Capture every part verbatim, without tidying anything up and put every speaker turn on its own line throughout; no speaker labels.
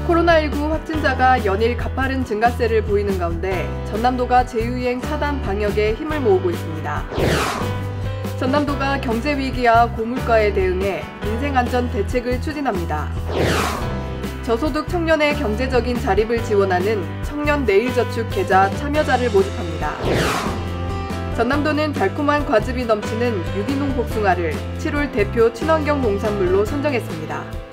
코로나십구 확진자가 연일 가파른 증가세를 보이는 가운데 전남도가 재유행 차단 방역에 힘을 모으고 있습니다. 전남도가 경제위기와 고물가에 대응해 민생안전 대책을 추진합니다. 저소득 청년의 경제적인 자립을 지원하는 청년 내일저축 계좌 참여자를 모집합니다. 전남도는 달콤한 과즙이 넘치는 유기농 복숭아를 칠월 대표 친환경 농산물로 선정했습니다.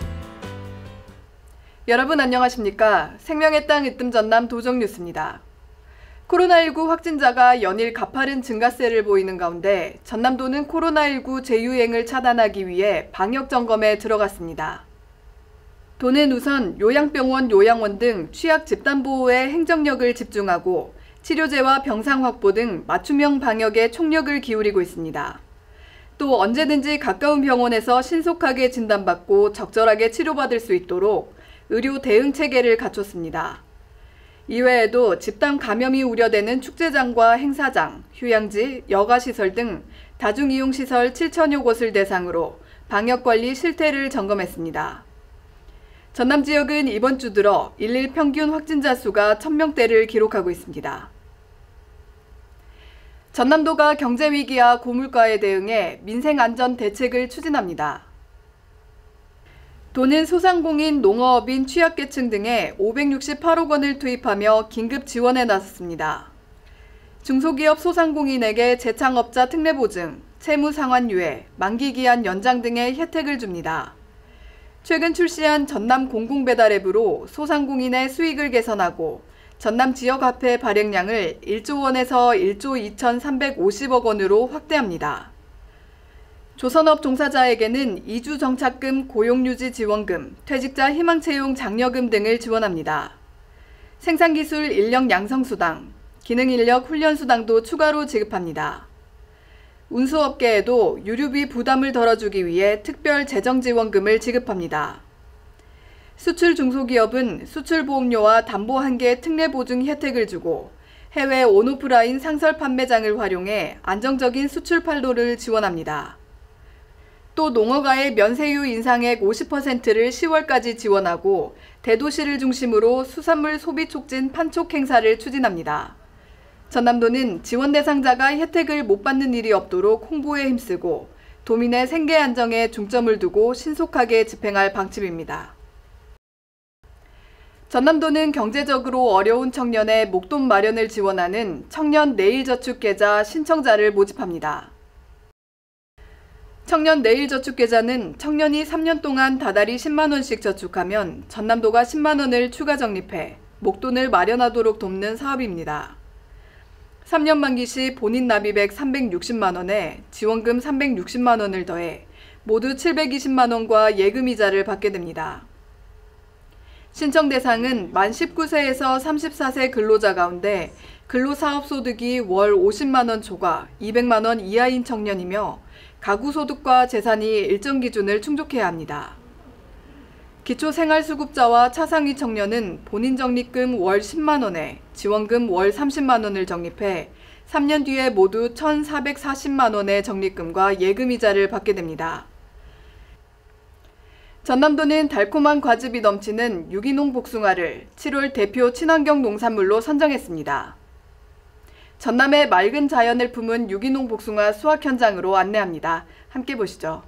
여러분 안녕하십니까? 생명의 땅 으뜸 전남 도정뉴스입니다. 코로나십구 확진자가 연일 가파른 증가세를 보이는 가운데 전남도는 코로나십구 재유행을 차단하기 위해 방역 점검에 들어갔습니다. 도는 우선 요양병원, 요양원 등 취약 집단 보호에 행정력을 집중하고 치료제와 병상 확보 등 맞춤형 방역에 총력을 기울이고 있습니다. 또 언제든지 가까운 병원에서 신속하게 진단받고 적절하게 치료받을 수 있도록 의료 대응 체계를 갖췄습니다. 이외에도 집단 감염이 우려되는 축제장과 행사장, 휴양지, 여가시설 등 다중이용시설 칠천여 곳을 대상으로 방역관리 실태를 점검했습니다. 전남 지역은 이번 주 들어 일일 평균 확진자 수가 천 명대를 기록하고 있습니다. 전남도가 경제위기와 고물가에 대응해 민생안전 대책을 추진합니다. 도는 소상공인, 농어업인, 취약계층 등에 오백육십팔억 원을 투입하며 긴급 지원에 나섰습니다. 중소기업 소상공인에게 재창업자 특례보증, 채무상환 유예, 만기기한 연장 등의 혜택을 줍니다. 최근 출시한 전남 공공배달앱으로 소상공인의 수익을 개선하고 전남 지역화폐 발행량을 일조 원에서 일조 이천삼백오십억 원으로 확대합니다. 조선업 종사자에게는 이주 정착금, 고용유지 지원금, 퇴직자 희망채용 장려금 등을 지원합니다. 생산기술 인력 양성수당, 기능인력 훈련수당도 추가로 지급합니다. 운수업계에도 유류비 부담을 덜어주기 위해 특별 재정지원금을 지급합니다. 수출 중소기업은 수출보험료와 담보한계 특례보증 혜택을 주고 해외 온오프라인 상설 판매장을 활용해 안정적인 수출 판로를 지원합니다. 또 농어가의 면세유 인상액 오십 퍼센트를 시월까지 지원하고 대도시를 중심으로 수산물 소비 촉진 판촉 행사를 추진합니다. 전남도는 지원 대상자가 혜택을 못 받는 일이 없도록 홍보에 힘쓰고 도민의 생계 안정에 중점을 두고 신속하게 집행할 방침입니다. 전남도는 경제적으로 어려운 청년의 목돈 마련을 지원하는 청년 내일저축계좌 신청자를 모집합니다. 청년 내일저축계좌는 청년이 삼 년 동안 다달이 십만 원씩 저축하면 전남도가 십만 원을 추가 적립해 목돈을 마련하도록 돕는 사업입니다. 삼 년 만기 시 본인 납입액 삼백육십만 원에 지원금 삼백육십만 원을 더해 모두 칠백이십만 원과 예금이자를 받게 됩니다. 신청 대상은 만 십구 세에서 삼십사 세 근로자 가운데 근로사업소득이 월 오십만 원 초과 이백만 원 이하인 청년이며 가구소득과 재산이 일정 기준을 충족해야 합니다. 기초생활수급자와 차상위 청년은 본인 적립금 월 십만 원에 지원금 월 삼십만 원을 적립해 삼 년 뒤에 모두 천사백사십만 원의 적립금과 예금이자를 받게 됩니다. 전남도는 달콤한 과즙이 넘치는 유기농 복숭아를 칠월 대표 친환경 농산물로 선정했습니다. 전남의 맑은 자연을 품은 유기농 복숭아 수확 현장으로 안내합니다. 함께 보시죠.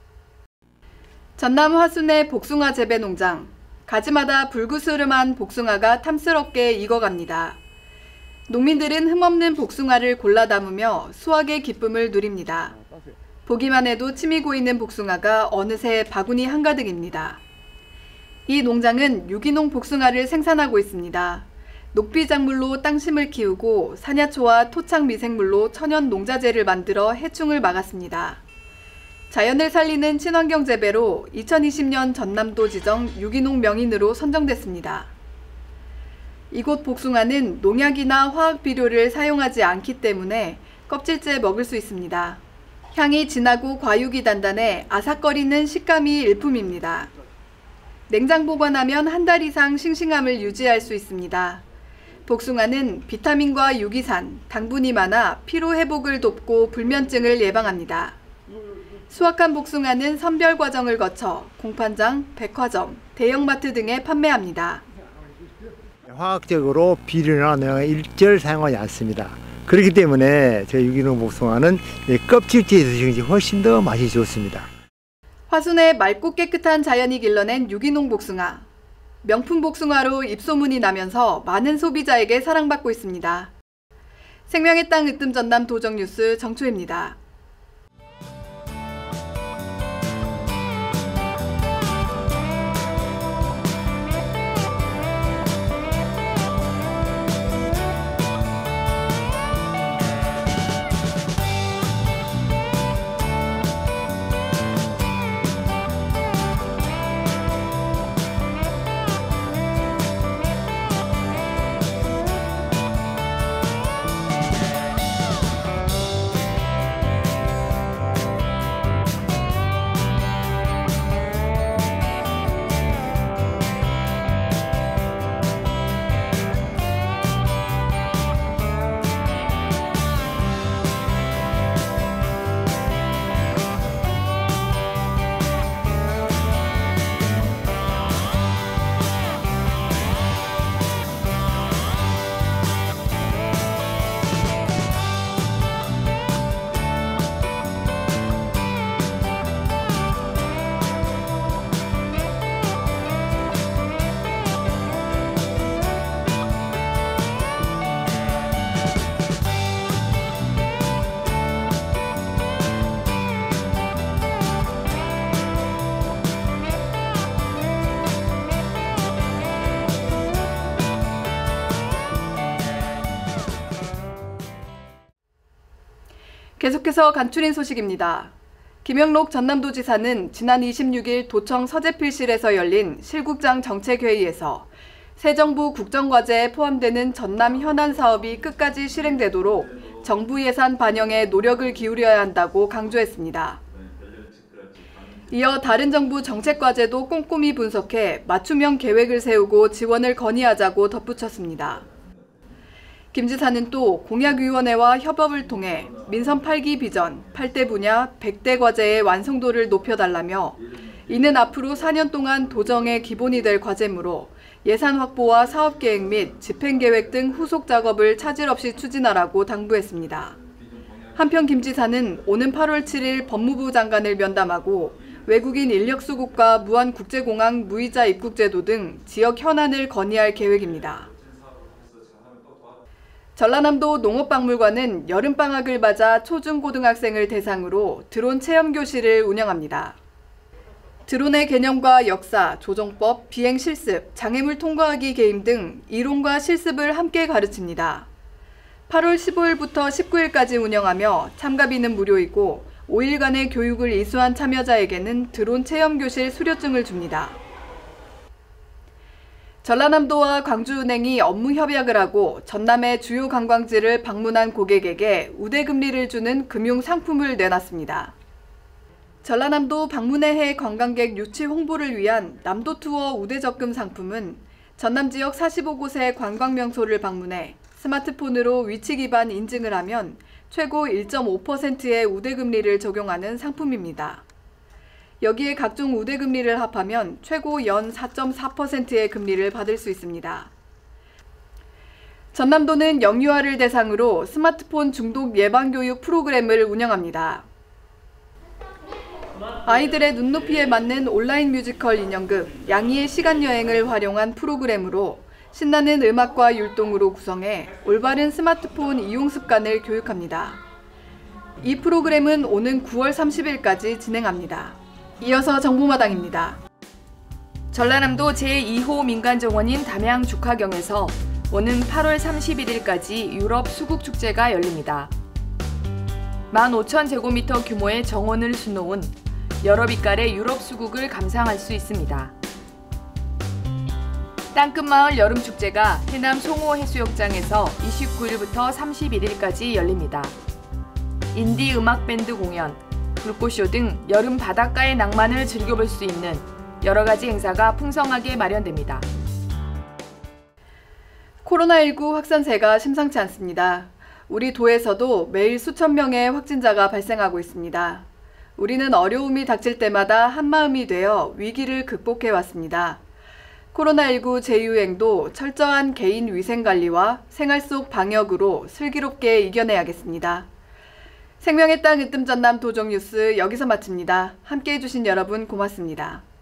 전남 화순의 복숭아 재배 농장. 가지마다 불구스름한 복숭아가 탐스럽게 익어갑니다. 농민들은 흠없는 복숭아를 골라 담으며 수확의 기쁨을 누립니다. 보기만 해도 침이 고이는 복숭아가 어느새 바구니 한가득입니다. 이 농장은 유기농 복숭아를 생산하고 있습니다. 녹비작물로 땅심을 키우고 산야초와 토착 미생물로 천연 농자재를 만들어 해충을 막았습니다. 자연을 살리는 친환경 재배로 이천이십 년 전남도 지정 유기농 명인으로 선정됐습니다. 이곳 복숭아는 농약이나 화학 비료를 사용하지 않기 때문에 껍질째 먹을 수 있습니다. 향이 진하고 과육이 단단해 아삭거리는 식감이 일품입니다. 냉장 보관하면 한 달 이상 싱싱함을 유지할 수 있습니다. 복숭아는 비타민과 유기산, 당분이 많아 피로 회복을 돕고 불면증을 예방합니다. 수확한 복숭아는 선별 과정을 거쳐 공판장, 백화점, 대형마트 등에 판매합니다.
화학적으로 비료나 농약을 사용하지 않습니다. 그렇기 때문에 저희 유기농 복숭아는 껍질째 드시는 훨씬 더 맛이 좋습니다.
화순의 맑고 깨끗한 자연이 길러낸 유기농 복숭아. 명품 복숭아로 입소문이 나면서 많은 소비자에게 사랑받고 있습니다. 생명의 땅 으뜸 전남 도정뉴스 정초입니다. 계속해서 간추린 소식입니다. 김영록 전남도지사는 지난 이십육일 도청 서재필실에서 열린 실국장 정책회의에서 새 정부 국정과제에 포함되는 전남 현안 사업이 끝까지 실행되도록 정부 예산 반영에 노력을 기울여야 한다고 강조했습니다. 이어 다른 정부 정책과제도 꼼꼼히 분석해 맞춤형 계획을 세우고 지원을 건의하자고 덧붙였습니다. 김 지사는 또 공약위원회와 협업을 통해 민선 팔 기 비전, 팔 대 분야, 백 대 과제의 완성도를 높여달라며 이는 앞으로 사 년 동안 도정의 기본이 될 과제이므로 예산 확보와 사업계획 및 집행계획 등 후속 작업을 차질 없이 추진하라고 당부했습니다. 한편 김 지사는 오는 팔월 칠일 법무부 장관을 면담하고 외국인 인력 수급과 무한국제공항 무이자 입국제도 등 지역 현안을 건의할 계획입니다. 전라남도 농업박물관은 여름방학을 맞아 초중고등학생을 대상으로 드론 체험교실을 운영합니다. 드론의 개념과 역사, 조종법, 비행 실습, 장애물 통과하기 게임 등 이론과 실습을 함께 가르칩니다. 팔월 십오일부터 십구일까지 운영하며 참가비는 무료이고 오 일간의 교육을 이수한 참여자에게는 드론 체험교실 수료증을 줍니다. 전라남도와 광주은행이 업무 협약을 하고 전남의 주요 관광지를 방문한 고객에게 우대금리를 주는 금융 상품을 내놨습니다. 전라남도 방문의 해 관광객 유치 홍보를 위한 남도투어 우대적금 상품은 전남 지역 사십오 곳의 관광명소를 방문해 스마트폰으로 위치 기반 인증을 하면 최고 일 점 오 퍼센트의 우대금리를 적용하는 상품입니다. 여기에 각종 우대금리를 합하면 최고 연 사 점 사 퍼센트의 금리를 받을 수 있습니다. 전남도는 영유아를 대상으로 스마트폰 중독 예방교육 프로그램을 운영합니다. 아이들의 눈높이에 맞는 온라인 뮤지컬 인형극 양이의 시간여행을 활용한 프로그램으로 신나는 음악과 율동으로 구성해 올바른 스마트폰 이용 습관을 교육합니다. 이 프로그램은 오는 구월 삼십일까지 진행합니다. 이어서 정보마당입니다.
전라남도 제이 호 민간정원인 담양 죽화경에서 오는 팔월 삼십일일까지 유럽 수국축제가 열립니다. 만 오천 제곱미터 규모의 정원을 수놓은 여러 빛깔의 유럽 수국을 감상할 수 있습니다. 땅끝마을 여름축제가 해남 송호 해수욕장에서 이십구일부터 삼십일일까지 열립니다. 인디 음악밴드 공연, 불꽃쇼 등 여름 바닷가의 낭만을 즐겨볼 수 있는 여러 가지 행사가 풍성하게 마련됩니다.
코로나십구 확산세가 심상치 않습니다. 우리 도에서도 매일 수천 명의 확진자가 발생하고 있습니다. 우리는 어려움이 닥칠 때마다 한마음이 되어 위기를 극복해왔습니다. 코로나십구 재유행도 철저한 개인 위생관리와 생활 속 방역으로 슬기롭게 이겨내야겠습니다. 생명의 땅 으뜸 전남 도정뉴스 여기서 마칩니다. 함께해 주신 여러분 고맙습니다.